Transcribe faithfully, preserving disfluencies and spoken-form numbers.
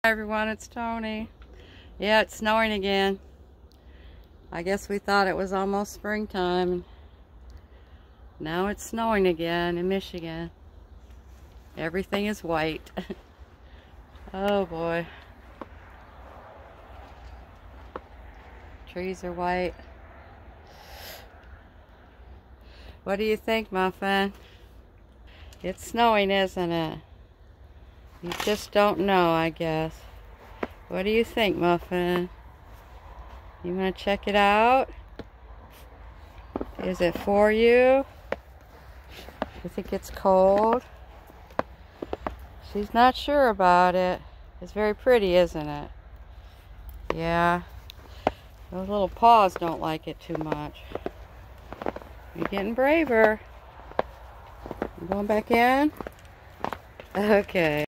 Hi everyone, it's Tony. Yeah, it's snowing again. I guess we thought it was almost springtime. Now it's snowing again in Michigan. Everything is white. Oh boy. Trees are white. What do you think, Muffin? It's snowing, isn't it? You just don't know, I guess. What do you think, Muffin? You want to check it out? Is it for you? You think it's cold? She's not sure about it. It's very pretty, isn't it? Yeah. Those little paws don't like it too much. You're getting braver. You going back in? Okay.